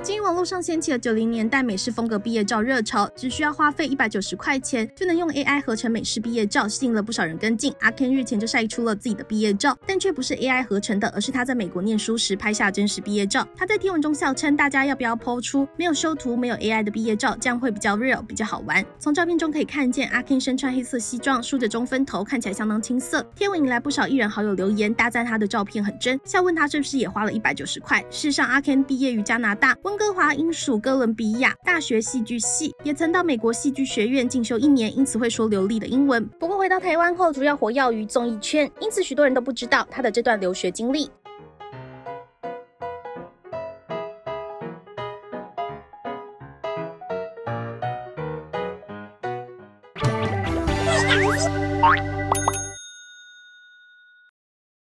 今日网络上掀起了90年代美式风格毕业照热潮，只需要花费190块钱就能用 AI 合成美式毕业照，吸引了不少人跟进。阿 Ken 日前就晒出了自己的毕业照，但却不是 AI 合成的，而是他在美国念书时拍下真实毕业照。他在贴文中笑称，大家要不要 po 出没有修图、没有 AI 的毕业照，这样会比较 real， 比较好玩。从照片中可以看见，阿 Ken 身穿黑色西装，梳着中分头，看起来相当青涩。贴文引来不少艺人好友留言，大赞他的照片很真，笑问他是不是也花了190块。事实上，阿 Ken 毕业于加拿大温哥华英属哥伦比亚大学戏剧系，也曾到美国戏剧学院进修1年，因此会说流利的英文。不过回到台湾后，主要活跃于综艺圈，因此许多人都不知道他的这段留学经历。